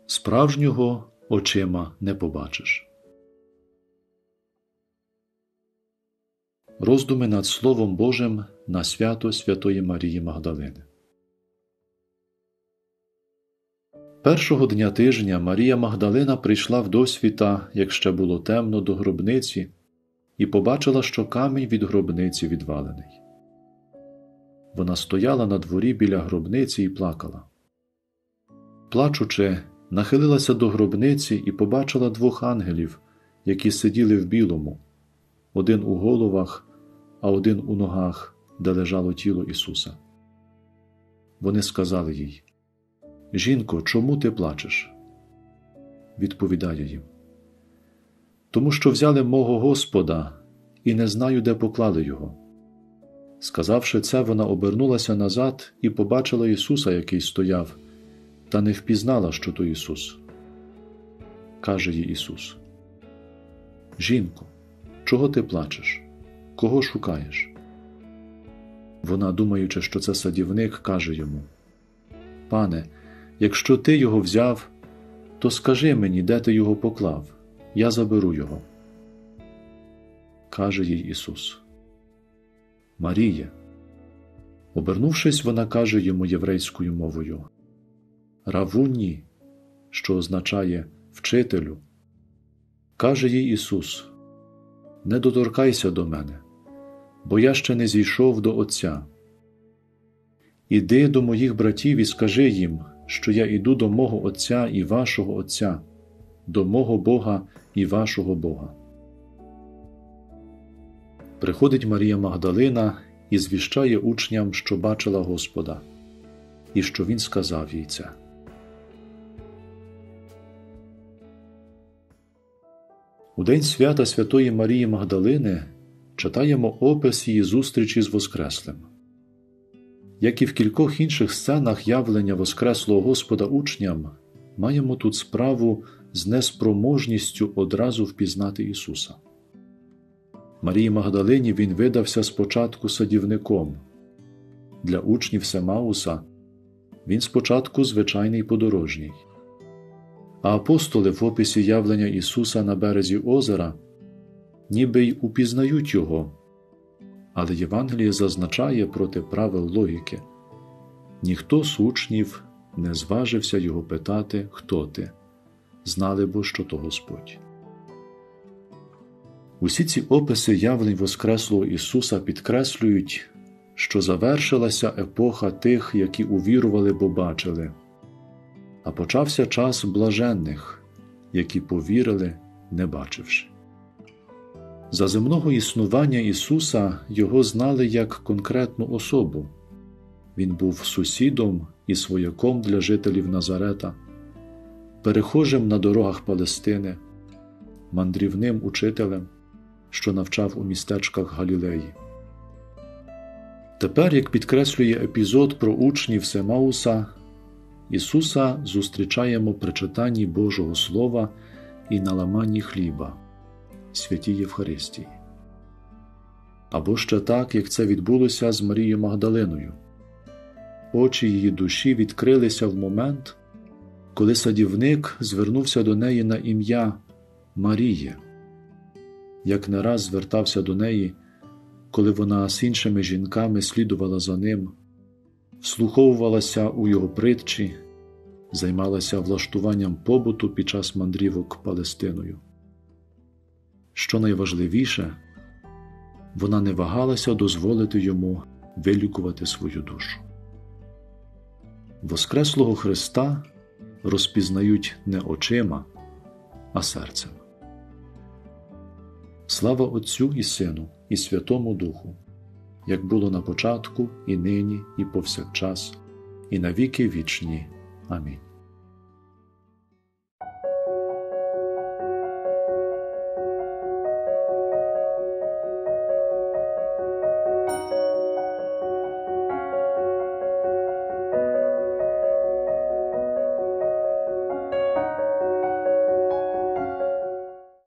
Справжнього очима не побачиш. Роздуми над Словом Божим на свято Святої Марії Магдалини. Першого дня тижня Марія Магдалина прийшла вдосвіта, як ще було темно, до гробниці, і побачила, що камінь від гробниці відвалений. Вона стояла на дворі біля гробниці і плакала. Плачучи, нахилилася до гробниці і побачила двох ангелів, які сиділи в білому, один у головах, а один у ногах, де лежало тіло Ісуса. Вони сказали їй: «Жінко, чому ти плачеш?» Відповідає їм: «Тому що взяли мого Господа, і не знаю, де поклали його». Сказавши це, вона обернулася назад і побачила Ісуса, який стояв, та не впізнала, що то Ісус. Каже їй Ісус: «Жінко, чого ти плачеш? Кого шукаєш?» Вона, думаючи, що це садівник, каже йому: «Пане, якщо ти його взяв, то скажи мені, де ти його поклав, я заберу його». Каже їй Ісус: «Маріє». Обернувшись, вона каже йому єврейською мовою: «Равунні», що означає «вчителю». Каже їй Ісус: «Не доторкайся до мене, бо я ще не зійшов до Отця. Іди до моїх братів і скажи їм, що я іду до мого Отця і вашого Отця, до мого Бога і вашого Бога». Приходить Марія Магдалина і звіщає учням, що бачила Господа, і що Він сказав їй це. У день свята Святої Марії Магдалини читаємо опис її зустрічі з Воскреслим. Як і в кількох інших сценах явлення Воскреслого Господа учням, маємо тут справу з неспроможністю одразу впізнати Ісуса. Марії Магдалині Він видався спочатку садівником. Для учнів Семауса Він спочатку звичайний подорожній. А апостоли в описі явлення Ісуса на березі озера ніби й упізнають Його, але Євангеліє зазначає проти правил логіки: ніхто з учнів не зважився Його питати: «Хто ти?», знали бо, що то Господь. Усі ці описи явлень Воскреслого Ісуса підкреслюють, що завершилася епоха тих, які увірували, бо бачили, а почався час блаженних, які повірили, не бачивши. За земного існування Ісуса Його знали як конкретну особу. Він був сусідом і свояком для жителів Назарета, перехожим на дорогах Палестини, мандрівним учителем, що навчав у містечках Галілеї. Тепер, як підкреслює епізод про учнів Семауса, Ісуса зустрічаємо при читанні Божого Слова і на ламанні хліба, святій Євхаристії. Або ще так, як це відбулося з Марією Магдалиною. Очі її душі відкрилися в момент, коли садівник звернувся до неї на ім'я Маріє, як не раз звертався до неї, коли вона з іншими жінками слідувала за ним, вслуховувалася у його притчі, займалася влаштуванням побуту під час мандрівок Палестиною. Що найважливіше, вона не вагалася дозволити йому вилікувати свою душу. Воскреслого Христа розпізнають не очима, а серцем. Слава Отцю і Сину, і Святому Духу, як було на початку, і нині, і повсякчас, і на віки вічні. Амінь.